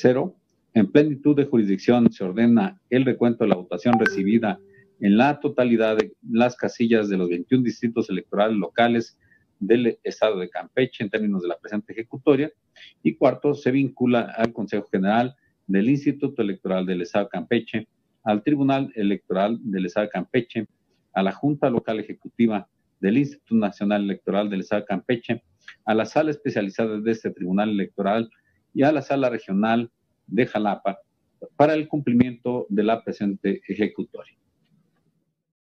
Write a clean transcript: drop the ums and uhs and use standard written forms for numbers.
Tercero, en plenitud de jurisdicción se ordena el recuento de la votación recibida en la totalidad de las casillas de los 21 distritos electorales locales del Estado de Campeche en términos de la presente ejecutoria. Y cuarto, se vincula al Consejo General del Instituto Electoral del Estado de Campeche, al Tribunal Electoral del Estado de Campeche, a la Junta Local Ejecutiva del Instituto Nacional Electoral del Estado de Campeche, a la Sala Especializada de este Tribunal Electoral y a la Sala Regional de Jalapa para el cumplimiento de la presente ejecutoria.